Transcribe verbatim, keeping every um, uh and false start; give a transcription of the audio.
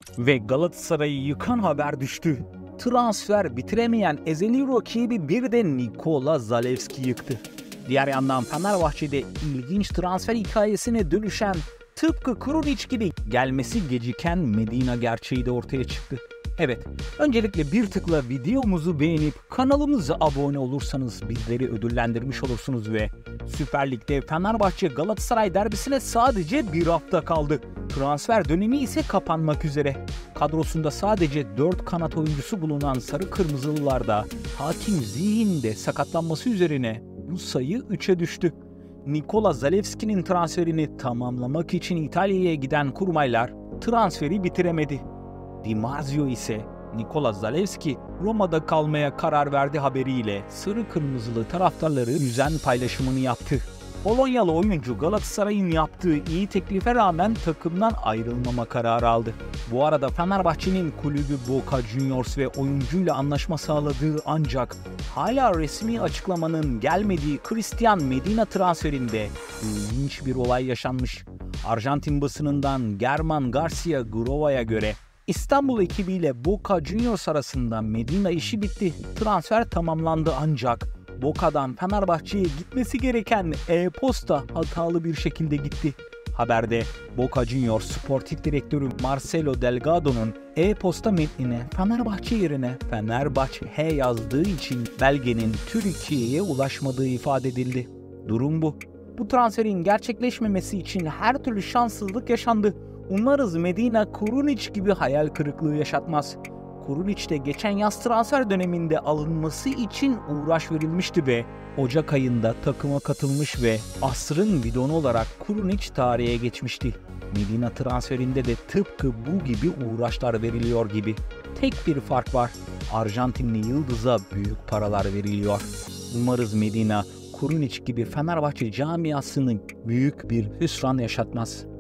Ve Galatasaray'ı yıkan haber düştü. Transfer bitiremeyen ezeli rakibi bir de Nikola Zalewski yıktı. Diğer yandan Fenerbahçe'de ilginç transfer hikayesine dönüşen, tıpkı Krunic gibi gelmesi geciken Medina gerçeği de ortaya çıktı. Evet, öncelikle bir tıkla videomuzu beğenip kanalımıza abone olursanız bizleri ödüllendirmiş olursunuz ve Süper Lig'de Fenerbahçe Galatasaray derbisine sadece bir hafta kaldı. Transfer dönemi ise kapanmak üzere. Kadrosunda sadece dört kanat oyuncusu bulunan Sarı Kırmızılılarda Hakim Ziyech'in de sakatlanması üzerine bu sayı üçe düştü. Nikola Zalewski'nin transferini tamamlamak için İtalya'ya giden kurmaylar transferi bitiremedi. Di Marzio ise Nikola Zalewski Roma'da kalmaya karar verdi haberiyle sarı kırmızılı taraftarları üzen paylaşımını yaptı. Polonyalı oyuncu Galatasaray'ın yaptığı iyi teklife rağmen takımdan ayrılmama kararı aldı. Bu arada Fenerbahçe'nin kulübü Boca Juniors ve oyuncuyla anlaşma sağladığı ancak hala resmi açıklamanın gelmediği Christian Medina transferinde ilginç bir olay yaşanmış. Arjantin basınından German Garcia Grova'ya göre İstanbul ekibiyle Boca Juniors arasında Medina işi bitti. Transfer tamamlandı ancak Boca'dan Fenerbahçe'ye gitmesi gereken e-posta hatalı bir şekilde gitti. Haberde Boca Juniors Sportif Direktörü Marcelo Delgado'nun e-posta metnine Fenerbahçe yerine Fenerbahçe H yazdığı için belgenin Türkiye'ye ulaşmadığı ifade edildi. Durum bu. Bu transferin gerçekleşmemesi için her türlü şanssızlık yaşandı. Umarız Medina Krunic gibi hayal kırıklığı yaşatmaz. Krunic de geçen yaz transfer döneminde alınması için uğraş verilmişti ve Ocak ayında takıma katılmış ve asrın bidonu olarak Krunic tarihe geçmişti. Medina transferinde de tıpkı bu gibi uğraşlar veriliyor gibi. Tek bir fark var. Arjantinli yıldıza büyük paralar veriliyor. Umarız Medina Krunic gibi Fenerbahçe camiasını büyük bir hüsran yaşatmaz.